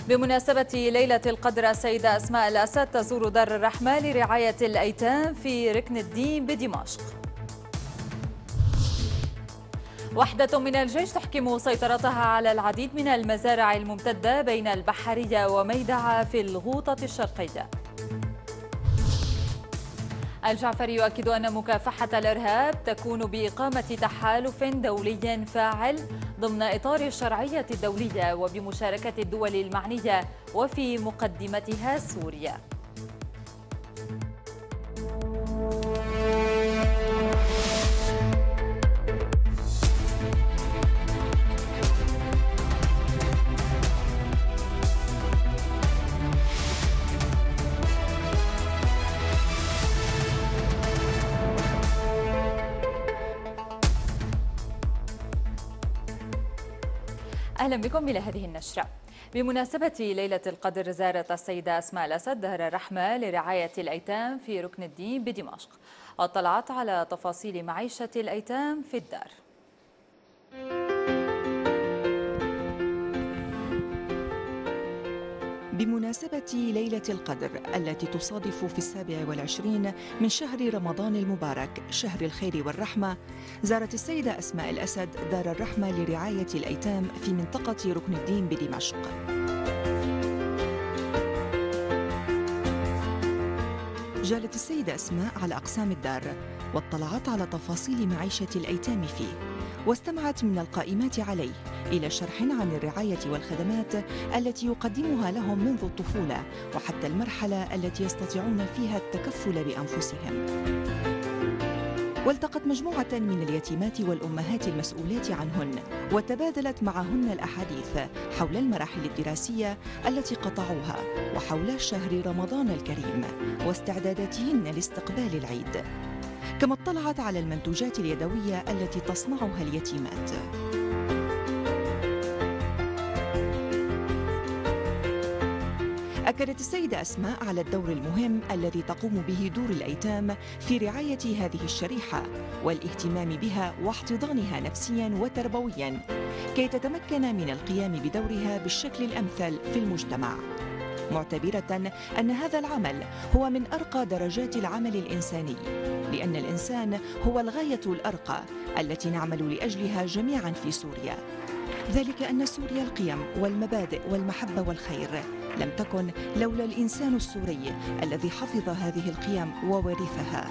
بمناسبة ليلة القدر، السيدة أسماء الأسد تزور دار الرحمة لرعاية الأيتام في ركن الدين بدمشق. وحدة من الجيش تحكم سيطرتها على العديد من المزارع الممتدة بين البحرية وميدعة في الغوطة الشرقية. الجعفري يؤكد أن مكافحة الإرهاب تكون بإقامة تحالف دولي فاعل ضمن إطار الشرعية الدولية وبمشاركة الدول المعنية وفي مقدمتها سوريا. أهلا بكم إلى هذه النشرة. بمناسبة ليلة القدر، زارت السيدة أسماء الأسد دار الرحمة لرعاية الأيتام في ركن الدين بدمشق، واطلعت على تفاصيل معيشة الأيتام في الدار. بمناسبة ليلة القدر التي تصادف في 27 من شهر رمضان المبارك، شهر الخير والرحمة، زارت السيدة أسماء الأسد دار الرحمة لرعاية الأيتام في منطقة ركن الدين بدمشق. جالت السيدة أسماء على أقسام الدار واطلعت على تفاصيل معيشة الأيتام فيه، واستمعت من القائمات عليه إلى شرح عن الرعاية والخدمات التي يقدمها لهم منذ الطفولة وحتى المرحلة التي يستطيعون فيها التكفل بأنفسهم. والتقت مجموعة من اليتيمات والأمهات المسؤولات عنهن وتبادلت معهن الأحاديث حول المراحل الدراسية التي قطعوها وحول شهر رمضان الكريم واستعداداتهن لاستقبال العيد، كما اطلعت على المنتوجات اليدوية التي تصنعها اليتيمات. أكدت السيدة أسماء على الدور المهم الذي تقوم به دور الأيتام في رعاية هذه الشريحة والاهتمام بها واحتضانها نفسياً وتربوياً كي تتمكن من القيام بدورها بالشكل الأمثل في المجتمع، معتبرة أن هذا العمل هو من أرقى درجات العمل الإنساني، لأن الإنسان هو الغاية الأرقى التي نعمل لأجلها جميعاً في سوريا، ذلك أن سوريا القيم والمبادئ والمحبة والخير لم تكن لولا الإنسان السوري الذي حفظ هذه القيم وورثها.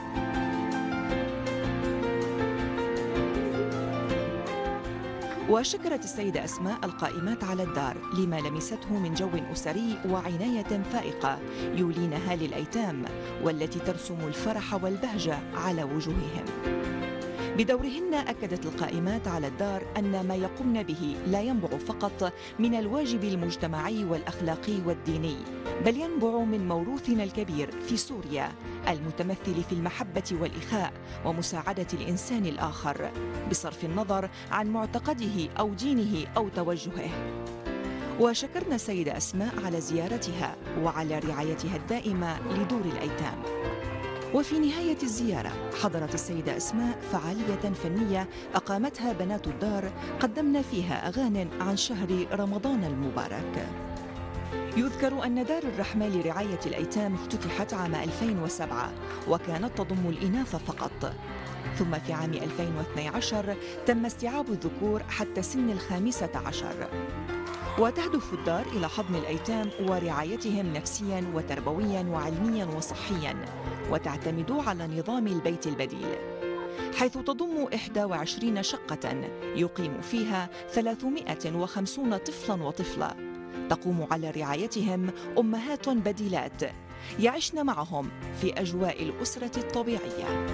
وشكرت السيدة أسماء القائمات على الدار لما لمسته من جو أسري وعناية فائقة يولينها للأيتام والتي ترسم الفرح والبهجة على وجوههم. بدورهن أكدت القائمات على الدار أن ما يقومن به لا ينبع فقط من الواجب المجتمعي والأخلاقي والديني، بل ينبع من موروثنا الكبير في سوريا المتمثل في المحبة والإخاء ومساعدة الإنسان الآخر بصرف النظر عن معتقده أو دينه أو توجهه. وشكرنا السيدة أسماء على زيارتها وعلى رعايتها الدائمة لدور الأيتام. وفي نهاية الزيارة حضرت السيدة أسماء فعالية فنية أقامتها بنات الدار قدمنا فيها أغانٍ عن شهر رمضان المبارك. يذكر أن دار الرحمة لرعاية الأيتام افتتحت عام 2007 وكانت تضم الإناث فقط، ثم في عام 2012 تم استيعاب الذكور حتى سن 15، وتهدف الدار إلى حضن الأيتام ورعايتهم نفسياً وتربوياً وعلمياً وصحياً، وتعتمد على نظام البيت البديل، حيث تضم 21 شقة يقيم فيها 350 طفلاً وطفلة، تقوم على رعايتهم أمهات بديلات يعشن معهم في أجواء الأسرة الطبيعية.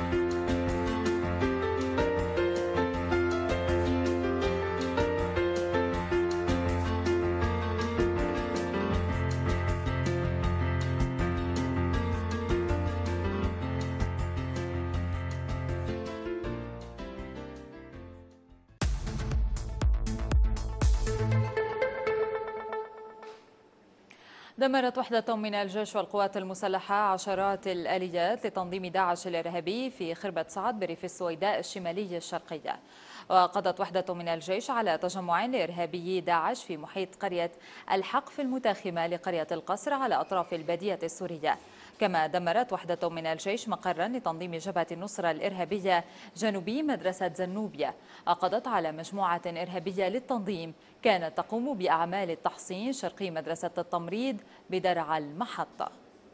دمرت وحدة من الجيش والقوات المسلحة عشرات الآليات لتنظيم داعش الإرهابي في خربة سعد بريف السويداء الشمالي الشرقية. وقضت وحدة من الجيش على تجمع لإرهابيي داعش في محيط قرية الحقف المتاخمة لقرية القصر على أطراف البادية السورية. كما دمرت وحدة من الجيش مقرا لتنظيم جبهة النصرة الإرهابية جنوبي مدرسة زنوبيا. قضت على مجموعة إرهابية للتنظيم كانت تقوم بأعمال التحصين شرقي مدرسة التمريض بدرعا المحطة.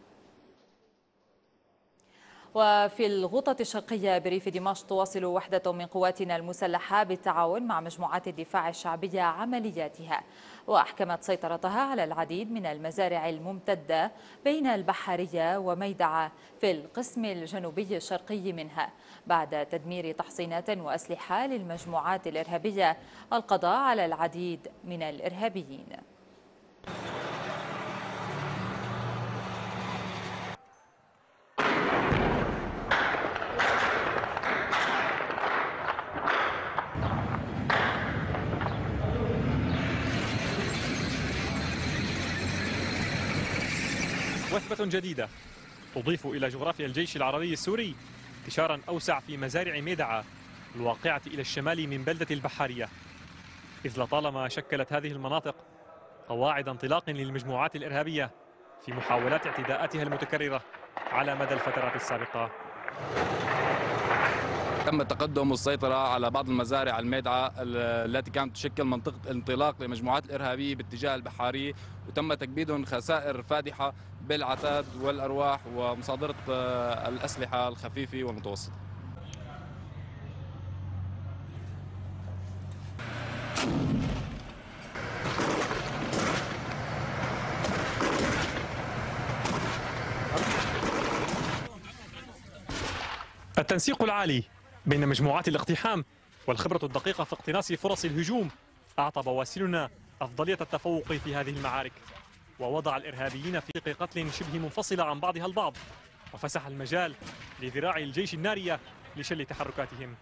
وفي الغوطة الشرقية بريف دمشق تواصل وحدة من قواتنا المسلحة بالتعاون مع مجموعات الدفاع الشعبية عملياتها، وأحكمت سيطرتها على العديد من المزارع الممتدة بين البحرية وميدعة في القسم الجنوبي الشرقي منها، بعد تدمير تحصينات وأسلحة للمجموعات الإرهابية والقضاء على العديد من الإرهابيين. وثبة جديدة تضيف إلى جغرافيا الجيش العربي السوري انتشارا أوسع في مزارع ميدعة الواقعة إلى الشمال من بلدة البحارية، إذ لطالما شكلت هذه المناطق قواعد انطلاق للمجموعات الإرهابية في محاولات اعتداءاتها المتكررة على مدى الفترات السابقة. تم التقدم والسيطرة على بعض المزارع الميدعة التي كانت تشكل منطقة انطلاق لمجموعات الإرهابية باتجاه البحاري، وتم تكبيدهم خسائر فادحة بالعتاد والأرواح ومصادرة الأسلحة الخفيفة والمتوسطة. التنسيق العالي بين مجموعات الاقتحام والخبرة الدقيقة في اقتناص فرص الهجوم أعطى بواسلنا أفضلية التفوق في هذه المعارك، ووضع الإرهابيين في قتل شبه منفصلة عن بعضها البعض، وفسح المجال لذراع الجيش النارية لشل تحركاتهم.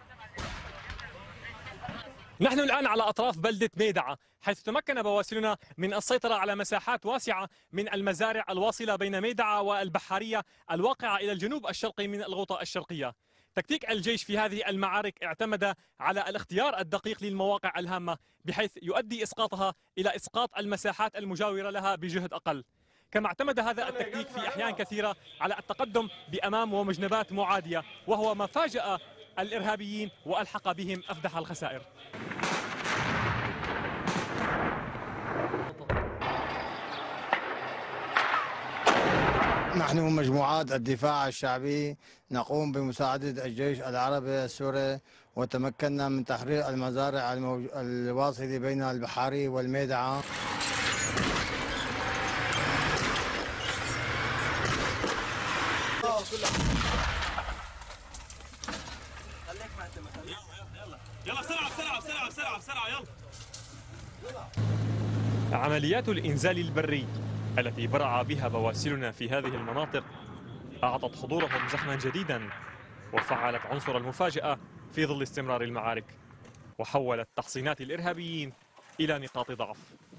نحن الآن على أطراف بلدة ميدعة، حيث تمكن بواسلنا من السيطرة على مساحات واسعة من المزارع الواصلة بين ميدعة والبحارية الواقعة إلى الجنوب الشرقي من الغوطة الشرقية. تكتيك الجيش في هذه المعارك اعتمد على الاختيار الدقيق للمواقع الهامة، بحيث يؤدي إسقاطها إلى إسقاط المساحات المجاورة لها بجهد أقل. كما اعتمد هذا التكتيك في أحيان كثيرة على التقدم بأمام ومجنبات معادية، وهو ما فاجأ الإرهابيين وألحق بهم أفدح الخسائر. نحن مجموعات الدفاع الشعبي نقوم بمساعدة الجيش العربي السوري، وتمكنا من تحرير المزارع الواصلة بين البحاري والميدعة. يلا بسرعة يلا. عمليات الإنزال البري التي برع بها بواسلنا في هذه المناطق أعطت حضورهم زخما جديدا، وفعلت عنصر المفاجأة في ظل استمرار المعارك، وحولت تحصينات الإرهابيين إلى نقاط ضعف.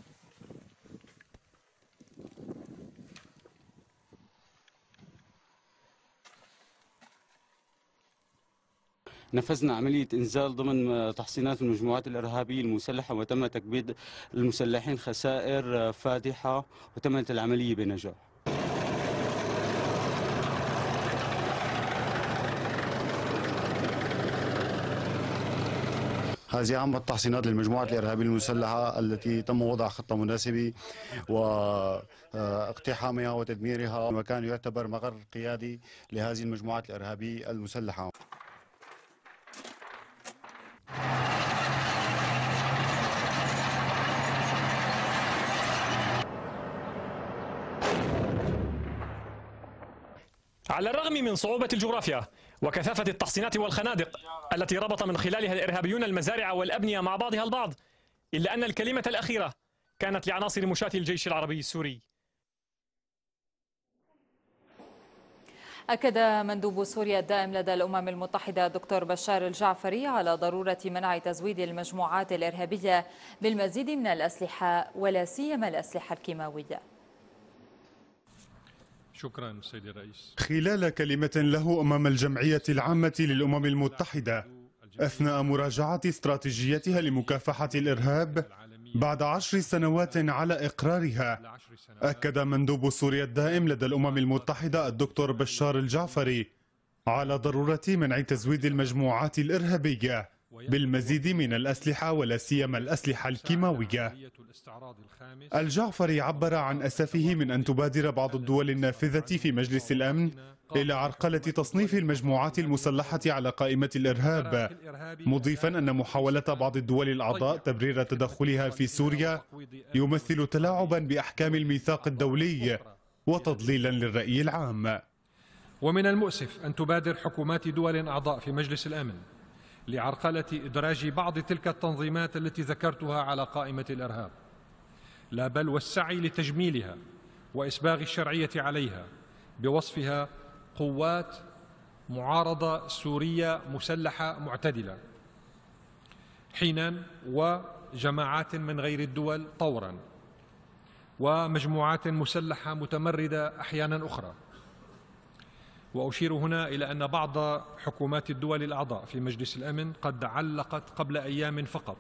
نفذنا عملية إنزال ضمن تحصينات المجموعات الإرهابية المسلحة، وتم تكبيد المسلحين خسائر فادحة، وتمت العملية بنجاح. هذه أهم التحصينات للمجموعات الإرهابية المسلحة التي تم وضع خطة مناسبة واقتحامها وتدميرها، وكان يعتبر مقر قيادي لهذه المجموعات الإرهابية المسلحة. على الرغم من صعوبة الجغرافيا وكثافة التحصينات والخنادق التي ربط من خلالها الإرهابيون المزارع والأبنية مع بعضها البعض، إلا أن الكلمة الأخيرة كانت لعناصر مشاة الجيش العربي السوري. أكد مندوب سوريا الدائم لدى الأمم المتحدة دكتور بشار الجعفري على ضرورة منع تزويد المجموعات الإرهابية بالمزيد من الأسلحة، ولا سيما الأسلحة الكيماوية. شكرا سيدي الرئيس. خلال كلمة له أمام الجمعية العامة للأمم المتحدة أثناء مراجعة استراتيجيتها لمكافحة الإرهاب بعد 10 سنوات على إقرارها، أكد مندوب سوريا الدائم لدى الأمم المتحدة الدكتور بشار الجعفري على ضرورة منع تزويد المجموعات الإرهابية بالمزيد من الأسلحة ولا سيما الأسلحة الكيماوية. الجعفري عبر عن أسفه من أن تبادر بعض الدول النافذة في مجلس الأمن إلى عرقلة تصنيف المجموعات المسلحة على قائمة الإرهاب، مضيفا أن محاولة بعض الدول الأعضاء تبرير تدخلها في سوريا يمثل تلاعبا بأحكام الميثاق الدولي وتضليلا للرأي العام. ومن المؤسف أن تبادر حكومات دول أعضاء في مجلس الأمن لعرقلة إدراج بعض تلك التنظيمات التي ذكرتها على قائمة الإرهاب، لا بل والسعي لتجميلها وإسباغ الشرعية عليها بوصفها قوات معارضة سورية مسلحة معتدلة حينا، وجماعات من غير الدول طورا، ومجموعات مسلحة متمردة أحيانا أخرى. وأشير هنا إلى أن بعض حكومات الدول الأعضاء في مجلس الأمن قد علقت قبل أيام فقط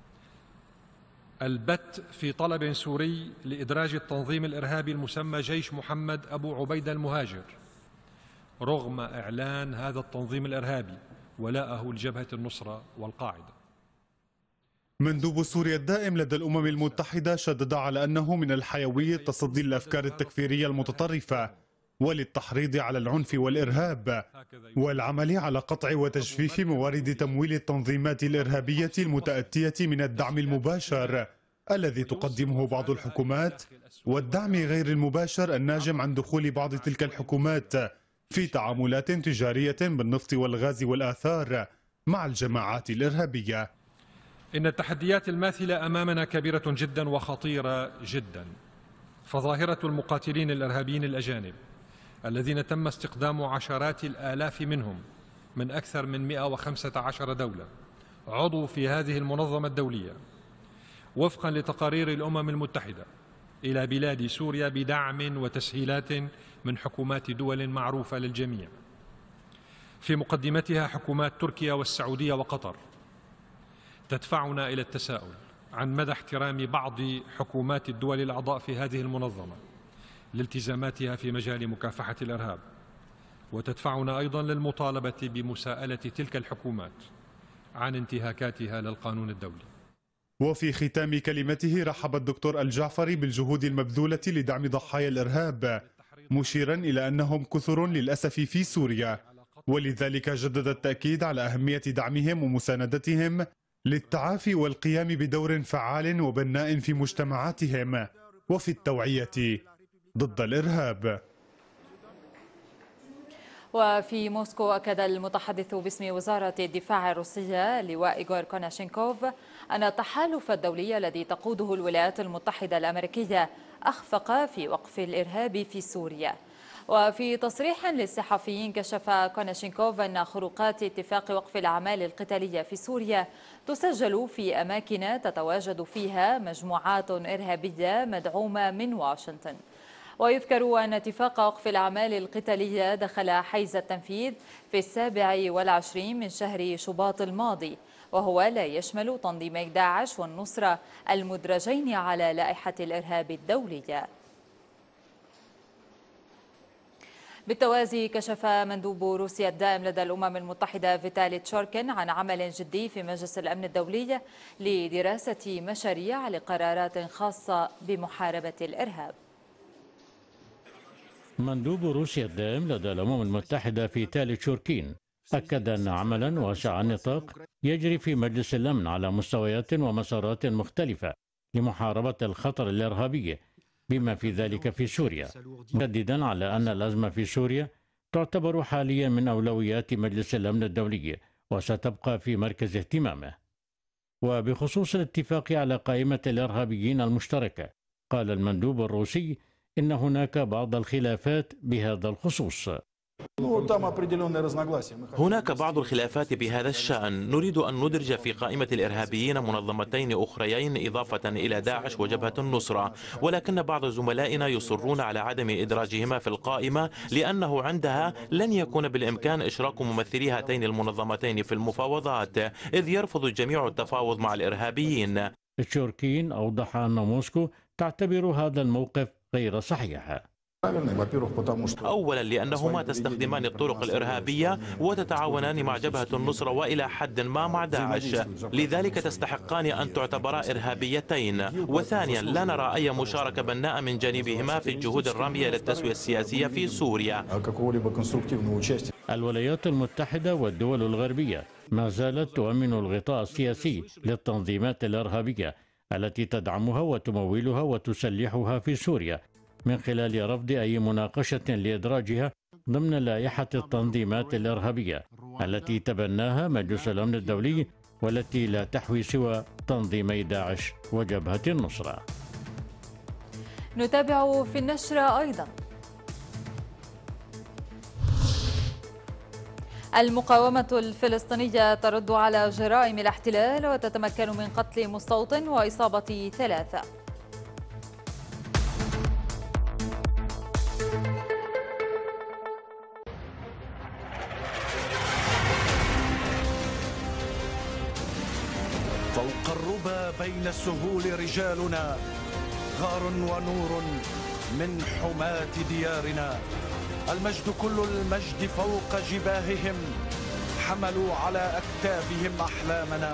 البت في طلب سوري لإدراج التنظيم الإرهابي المسمى جيش محمد أبو عبيدة المهاجر، رغم إعلان هذا التنظيم الإرهابي ولاءه لجبهة النصرة والقاعدة. مندوب سوريا الدائم لدى الأمم المتحدة شدد على أنه من الحيوي التصدي للأفكار التكفيرية المتطرفة وللتحريض على العنف والإرهاب والعمل على قطع وتجفيف موارد تمويل التنظيمات الإرهابية المتأتية من الدعم المباشر الذي تقدمه بعض الحكومات والدعم غير المباشر الناجم عن دخول بعض تلك الحكومات في تعاملات تجارية بالنفط والغاز والآثار مع الجماعات الإرهابية. إن التحديات الماثلة أمامنا كبيرة جدا وخطيرة جدا، فظاهرة المقاتلين الإرهابيين الأجانب الذين تم استقدام عشرات الآلاف منهم من أكثر من 115 دولة عضو في هذه المنظمة الدولية وفقا لتقارير الأمم المتحدة إلى بلاد سوريا بدعم وتسهيلات من حكومات دول معروفة للجميع، في مقدمتها حكومات تركيا والسعودية وقطر، تدفعنا إلى التساؤل عن مدى احترام بعض حكومات الدول الأعضاء في هذه المنظمة لالتزاماتها في مجال مكافحة الإرهاب، وتدفعنا أيضا للمطالبة بمساءلة تلك الحكومات عن انتهاكاتها للقانون الدولي. وفي ختام كلمته رحب الدكتور الجعفري بالجهود المبذولة لدعم ضحايا الإرهاب، مشيرا إلى أنهم كثر للأسف في سوريا، ولذلك جدد التأكيد على أهمية دعمهم ومساندتهم للتعافي والقيام بدور فعال وبناء في مجتمعاتهم وفي التوعية ضد الإرهاب. وفي موسكو أكد المتحدث باسم وزارة الدفاع الروسية اللواء إيغور كوناشينكوف أن التحالف الدولي الذي تقوده الولايات المتحدة الأمريكية أخفق في وقف الإرهاب في سوريا. وفي تصريح للصحفيين كشف كوناشينكوف أن خروقات اتفاق وقف الأعمال القتالية في سوريا تسجل في أماكن تتواجد فيها مجموعات إرهابية مدعومة من واشنطن. ويذكر أن اتفاق وقف الأعمال القتالية دخل حيز التنفيذ في 27 من شهر شباط الماضي، وهو لا يشمل تنظيمي داعش والنصرة المدرجين على لائحة الإرهاب الدولية. بالتوازي كشف مندوب روسيا الدائم لدى الأمم المتحدة فيتالي تشوركين عن عمل جدي في مجلس الأمن الدولي لدراسة مشاريع لقرارات خاصة بمحاربة الإرهاب. مندوب روسيا الدائم لدى الأمم المتحدة فيتالي تشوركين أكد أن عملا واسع النطاق يجري في مجلس الأمن على مستويات ومسارات مختلفة لمحاربة الخطر الإرهابي بما في ذلك في سوريا، مشددا على أن الأزمة في سوريا تعتبر حاليا من أولويات مجلس الأمن الدولي وستبقى في مركز اهتمامه. وبخصوص الاتفاق على قائمة الإرهابيين المشتركة، قال المندوب الروسي إن هناك بعض الخلافات بهذا الخصوص. هناك بعض الخلافات بهذا الشأن. نريد أن ندرج في قائمة الإرهابيين منظمتين أخريين إضافة إلى داعش وجبهة النصرة، ولكن بعض زملائنا يصرون على عدم إدراجهما في القائمة لأنه عندها لن يكون بالإمكان إشراك ممثلي هاتين المنظمتين في المفاوضات، إذ يرفض الجميع التفاوض مع الإرهابيين. تشوركين أوضح أن موسكو تعتبر هذا الموقف غير صحيح. أولا لأنهما تستخدمان الطرق الإرهابية وتتعاونان مع جبهة النصرة وإلى حد ما مع داعش، لذلك تستحقان أن تعتبرا إرهابيتين. وثانيا لا نرى أي مشاركة بناءة من جانبهما في الجهود الرامية للتسوية السياسية في سوريا. الولايات المتحدة والدول الغربية ما زالت تؤمن الغطاء السياسي للتنظيمات الإرهابية التي تدعمها وتمولها وتسلحها في سوريا من خلال رفض أي مناقشة لإدراجها ضمن لائحة التنظيمات الإرهابية التي تبناها مجلس الأمن الدولي والتي لا تحوي سوى تنظيمي داعش وجبهة النصرة. نتابع في النشرة أيضا: المقاومة الفلسطينية ترد على جرائم الاحتلال وتتمكن من قتل مستوطن وإصابة 3. فوق الربا بين السهول رجالنا، غار ونور من حماة ديارنا. المجد كل المجد فوق جباههم، حملوا على أكتافهم أحلامنا.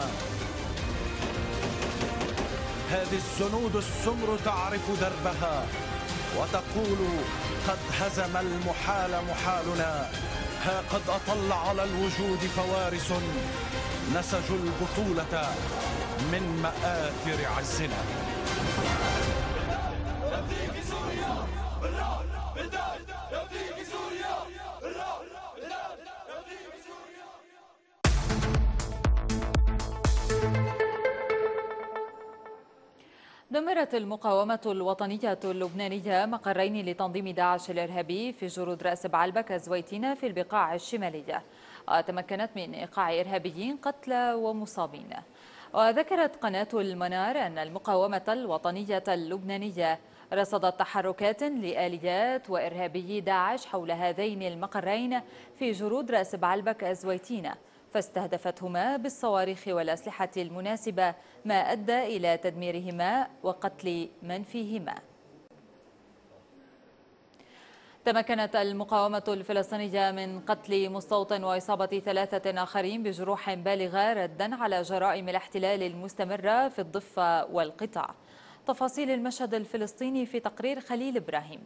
هذه السنود السمر تعرف دربها وتقول قد هزم المحال محالنا. ها قد أطل على الوجود فوارس نسجوا البطولة من مآثر عزنا. دمرت المقاومة الوطنية اللبنانية مقرين لتنظيم داعش الإرهابي في جرود رأس بعلبك زويتينا في البقاع الشمالية، وتمكنت من إيقاع إرهابيين قتلى ومصابين. وذكرت قناة المنار أن المقاومة الوطنية اللبنانية رصدت تحركات لآليات وإرهابي داعش حول هذين المقرين في جرود رأس بعلبك زويتينا، فاستهدفتهما بالصواريخ والأسلحة المناسبة، ما أدى إلى تدميرهما وقتل من فيهما. تمكنت المقاومة الفلسطينية من قتل مستوطن وإصابة 3 آخرين بجروح بالغة ردا على جرائم الاحتلال المستمرة في الضفة والقطاع. تفاصيل المشهد الفلسطيني في تقرير خليل إبراهيم.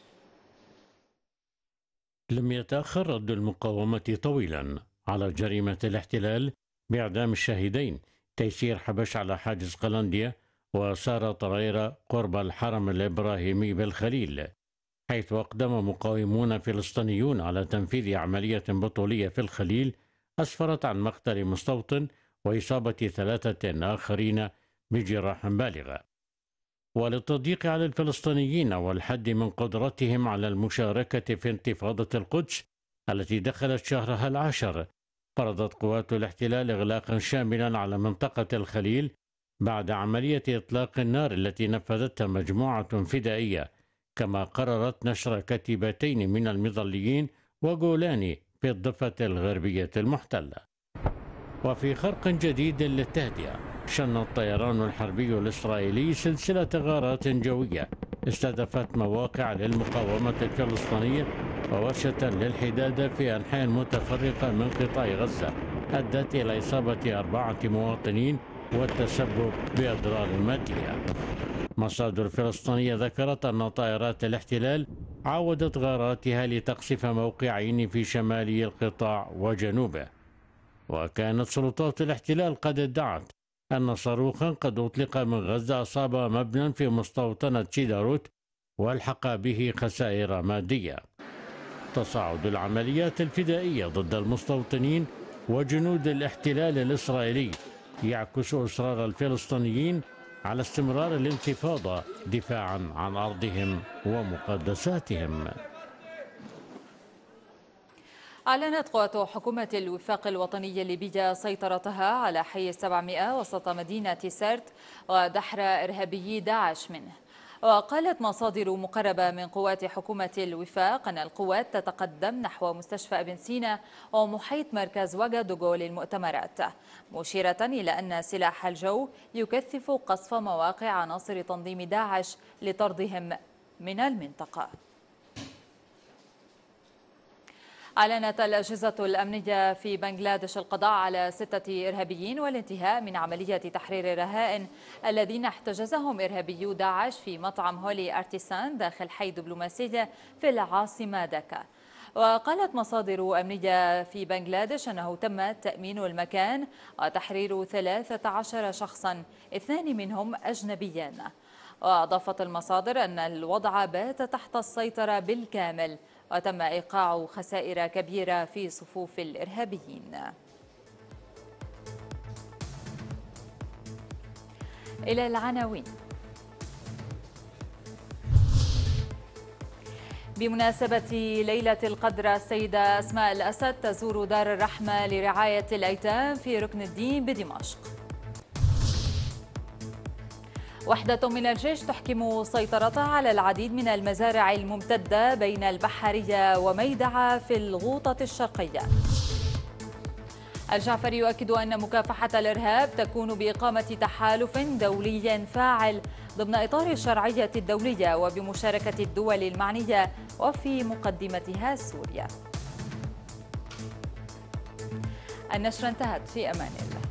لم يتأخر رد المقاومة طويلا على جريمة الاحتلال بإعدام الشهيدين تيسير حبش على حاجز قلنديا وسارة طريرة قرب الحرم الإبراهيمي بالخليل، حيث أقدم مقاومون فلسطينيون على تنفيذ عملية بطولية في الخليل أسفرت عن مقتل مستوطن وإصابة 3 آخرين بجراح بالغة. وللتضييق على الفلسطينيين والحد من قدرتهم على المشاركة في انتفاضة القدس التي دخلت شهرها العاشر، فرضت قوات الاحتلال إغلاقا شاملا على منطقة الخليل بعد عملية إطلاق النار التي نفذتها مجموعة فدائية، كما قررت نشر كتيبتين من المظليين وجولاني في الضفة الغربية المحتلة. وفي خرق جديد للتهدئة شن الطيران الحربي الإسرائيلي سلسلة غارات جوية استهدفت مواقع للمقاومة الفلسطينية وورشة للحداد في أنحاء متفرقة من قطاع غزة، أدت إلى إصابة 4 مواطنين والتسبب بأضرار مادية. مصادر فلسطينية ذكرت أن طائرات الاحتلال عاودت غاراتها لتقصف موقعين في شمالي القطاع وجنوبه. وكانت سلطات الاحتلال قد ادعت أن صاروخا قد أطلق من غزة أصاب مبنى في مستوطنة شيداروت والحق به خسائر مادية. تصاعد العمليات الفدائية ضد المستوطنين وجنود الاحتلال الإسرائيلي يعكس إصرار الفلسطينيين على استمرار الانتفاضة دفاعا عن أرضهم ومقدساتهم. أعلنت قوات حكومة الوفاق الوطني الليبية سيطرتها على حي 700 وسط مدينة سرت ودحر إرهابي داعش منه. وقالت مصادر مقربة من قوات حكومة الوفاق أن القوات تتقدم نحو مستشفى ابن سينا ومحيط مركز وغادوغو للمؤتمرات، مشيرة إلى أن سلاح الجو يكثف قصف مواقع عناصر تنظيم داعش لطردهم من المنطقة. أعلنت الأجهزة الأمنية في بنغلاديش القضاء على 6 إرهابيين والانتهاء من عملية تحرير الرهائن الذين احتجزهم إرهابيو داعش في مطعم هولي أرتيسان داخل حي دبلوماسي في العاصمة داكا. وقالت مصادر أمنية في بنغلاديش أنه تم تأمين المكان وتحرير 13 شخصا 2 منهم أجنبيان. وأضافت المصادر أن الوضع بات تحت السيطرة بالكامل وتم إيقاع خسائر كبيرة في صفوف الإرهابيين. إلى العناوين. بمناسبة ليلة القدر السيدة أسماء الأسد تزور دار الرحمة لرعاية الأيتام في ركن الدين بدمشق. وحدة من الجيش تحكم سيطرتها على العديد من المزارع الممتدة بين البحرية وميدعة في الغوطة الشرقية. الجعفري يؤكد أن مكافحة الإرهاب تكون بإقامة تحالف دولي فاعل ضمن إطار الشرعية الدولية وبمشاركة الدول المعنية وفي مقدمتها سوريا. النشرة انتهت، في أمان الله.